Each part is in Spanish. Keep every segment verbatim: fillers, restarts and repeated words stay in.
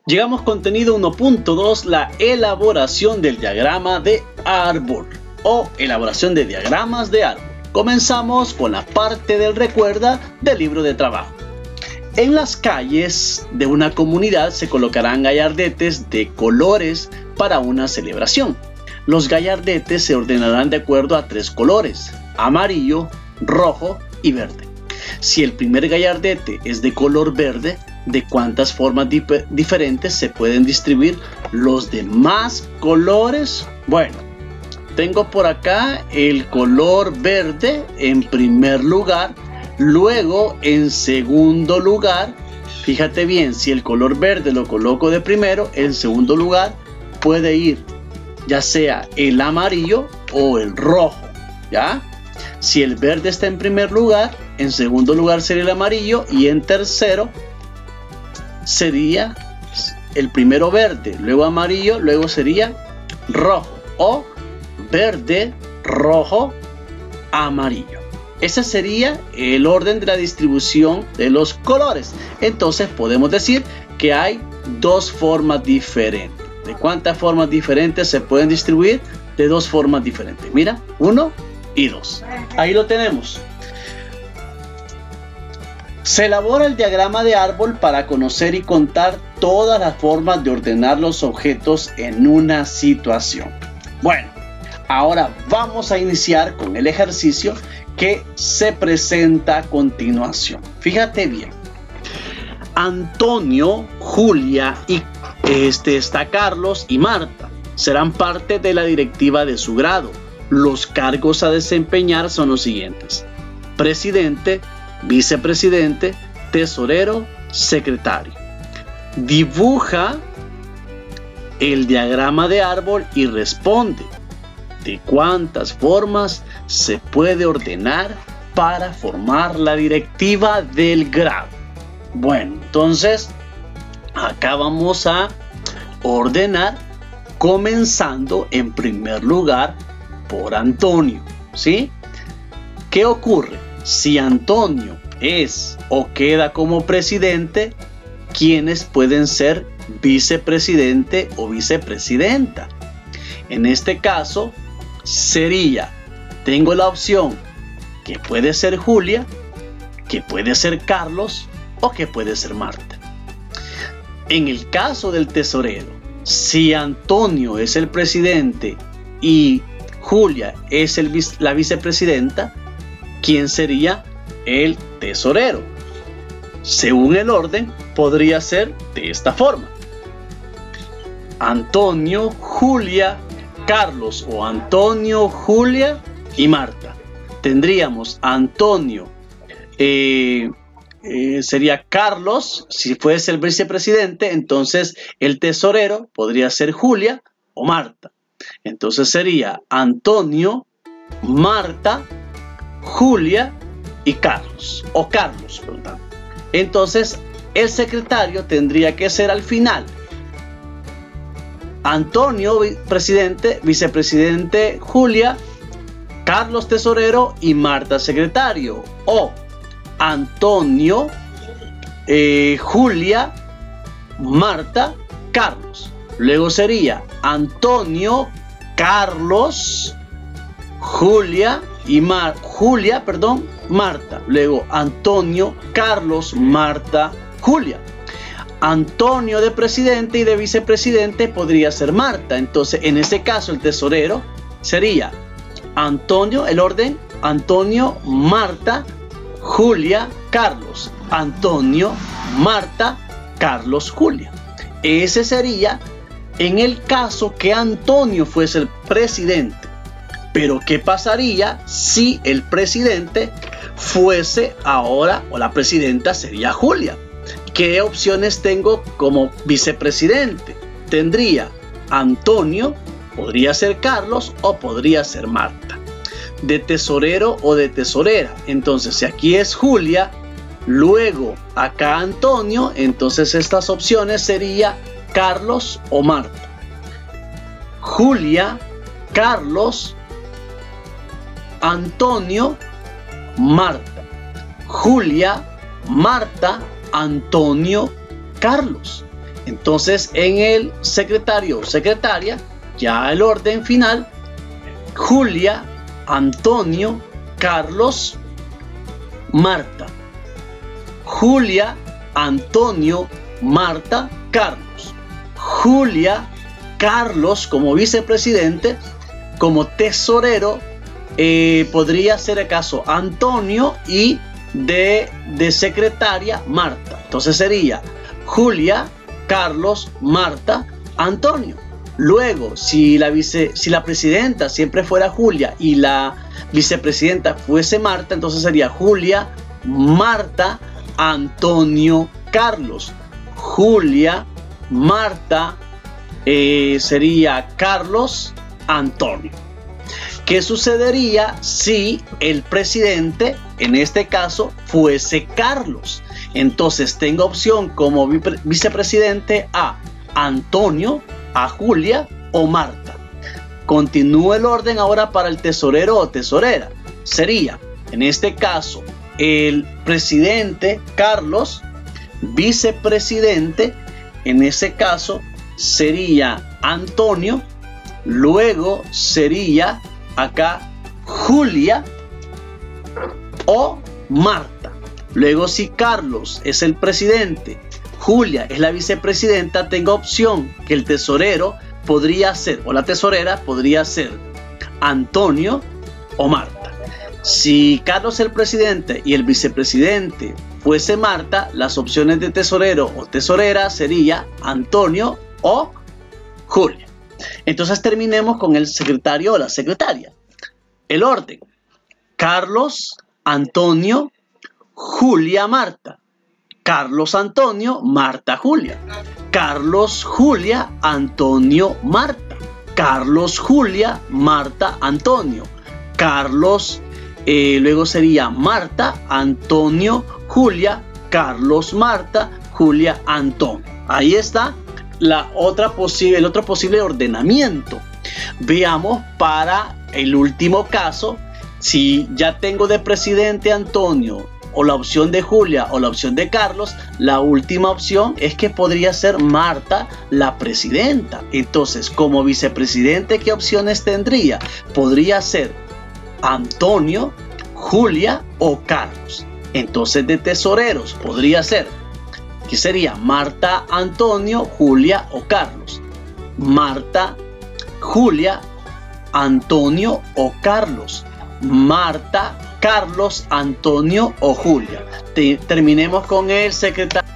Llegamos contenido uno punto dos, la elaboración del diagrama de árbol o elaboración de diagramas de árbol. Comenzamos con la parte del recuerda del libro de trabajo. En las calles de una comunidad se colocarán gallardetes de colores para una celebración. Los gallardetes se ordenarán de acuerdo a tres colores: amarillo, rojo y verde. Si el primer gallardete es de color verde, ¿de cuántas formas dif diferentes se pueden distribuir los demás colores? Bueno, tengo por acá el color verde en primer lugar. Luego, en segundo lugar, fíjate bien, si el color verde lo coloco de primero, en segundo lugar puede ir ya sea el amarillo o el rojo, ¿ya? Si el verde está en primer lugar, en segundo lugar sería el amarillo y en tercero sería el primero verde, luego amarillo, luego sería rojo o verde, rojo, amarillo. Ese sería el orden de la distribución de los colores. Entonces podemos decir que hay dos formas diferentes. ¿De cuántas formas diferentes se pueden distribuir? De dos formas diferentes. Mira, uno y dos. Ahí lo tenemos. Se elabora el diagrama de árbol para conocer y contar todas las formas de ordenar los objetos en una situación. Bueno, ahora vamos a iniciar con el ejercicio que se presenta a continuación. Fíjate bien. Antonio, Julia y este está Carlos y Marta. Serán parte de la directiva de su grado. Los cargos a desempeñar son los siguientes: presidente, vicepresidente, tesorero, secretario. Dibuja el diagrama de árbol y responde: ¿de cuántas formas se puede ordenar para formar la directiva del grado? Bueno, entonces acá vamos a ordenar comenzando en primer lugar por Antonio, ¿sí? ¿Qué ocurre? Si Antonio es o queda como presidente, ¿quiénes pueden ser vicepresidente o vicepresidenta? En este caso sería, tengo la opción que puede ser Julia, que puede ser Carlos o que puede ser Marta. En el caso del tesorero, si Antonio es el presidente y Julia es el, la vicepresidenta, ¿quién sería el tesorero? Según el orden, podría ser de esta forma: Antonio, Julia, Carlos o Antonio, Julia y Marta. Tendríamos Antonio, eh, eh, sería Carlos, si fuese el vicepresidente, entonces el tesorero podría ser Julia o Marta. Entonces sería Antonio, Marta, Julia y Carlos, o Carlos, perdón. Entonces el secretario tendría que ser al final Antonio, presidente, vicepresidente Julia, Carlos tesorero y Marta secretario. O Antonio, eh, Julia, Marta, Carlos. Luego sería Antonio, Carlos, Julia y Mar Julia, perdón, Marta. Luego Antonio, Carlos, Marta, Julia. Antonio de presidente y de vicepresidente podría ser Marta. Entonces, en este caso, el tesorero sería Antonio, el orden, Antonio, Marta, Julia, Carlos. Antonio, Marta, Carlos, Julia. Ese sería en el caso que Antonio fuese el presidente. Pero ¿qué pasaría si el presidente fuese ahora, o la presidenta sería Julia? ¿Qué opciones tengo como vicepresidente? Tendría Antonio, podría ser Carlos o podría ser Marta. De tesorero o de tesorera. Entonces, si aquí es Julia, luego acá Antonio, entonces estas opciones sería Carlos o Marta. Julia, Carlos, Antonio, Marta. Julia, Marta, Antonio, Carlos. Entonces en el secretario o secretaria, ya el orden final: Julia, Antonio, Carlos, Marta. Julia, Antonio, Marta, Carlos. Julia, Carlos como vicepresidente. Como tesorero eh, podría ser acaso Antonio, y de, de secretaria Marta. Entonces sería Julia, Carlos, Marta, Antonio. Luego, si la, vice, si la presidenta siempre fuera Julia y la vicepresidenta fuese Marta, entonces sería Julia, Marta, Antonio, Carlos. Julia, Marta, eh, sería Carlos, Antonio. ¿Qué sucedería si el presidente, en este caso, fuese Carlos? Entonces tengo opción como vicepresidente a Antonio, a Julia o Marta. Continúo el orden ahora para el tesorero o tesorera. Sería, en este caso, el presidente Carlos, vicepresidente, en ese caso sería Antonio, luego sería acá Julia o Marta. Luego, si Carlos es el presidente, Julia es la vicepresidenta, tengo opción que el tesorero podría ser, o la tesorera podría ser Antonio o Marta. Si Carlos es el presidente y el vicepresidente fuese Marta, las opciones de tesorero o tesorera sería Antonio o Julia. Entonces terminemos con el secretario o la secretaria. El orden: Carlos, Antonio, Julia, Marta. Carlos, Antonio, Marta, Julia. Carlos, Julia, Antonio, Marta. Carlos, Julia, Marta, Antonio. Carlos, eh, luego sería Marta, Antonio, Julia, Carlos, Marta, Julia, Antonio. Ahí está la otra posible, el otro posible ordenamiento. Veamos para el último caso, si ya tengo de presidente Antonio, o la opción de Julia o la opción de Carlos, la última opción es que podría ser Marta la presidenta. Entonces, como vicepresidente, ¿qué opciones tendría? Podría ser Antonio, Julia o Carlos. Entonces, de tesoreros podría ser, que sería Marta, Antonio, Julia o Carlos. Marta, Julia, Antonio o Carlos. Marta, Carlos, Antonio o Julia. Te, terminemos con el secretario.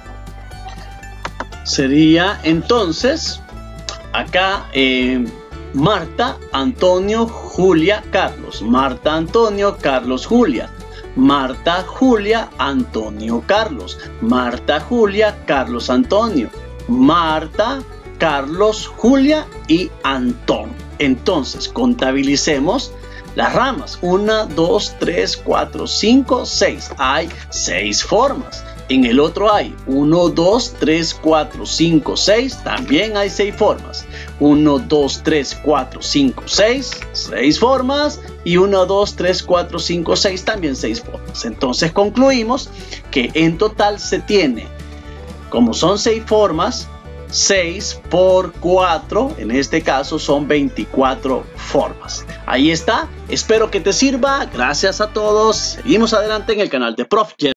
Sería entonces acá eh, Marta, Antonio, Julia, Carlos. Marta, Antonio, Carlos, Julia. Marta, Julia, Antonio, Carlos. Marta, Julia, Carlos, Antonio. Marta, Carlos, Julia y Antonio. Entonces contabilicemos las ramas: una, dos, tres, cuatro, cinco, seis. Hay seis formas. En el otro hay uno, dos, tres, cuatro, cinco, seis. También hay seis formas. uno, dos, tres, cuatro, cinco, seis. seis formas. Y uno, dos, tres, cuatro, cinco, seis. También seis formas. Entonces concluimos que en total se tiene, como son seis formas, seis por cuatro, en este caso son veinticuatro formas. Ahí está, espero que te sirva. Gracias a todos. Seguimos adelante en el canal de Prof Jerry.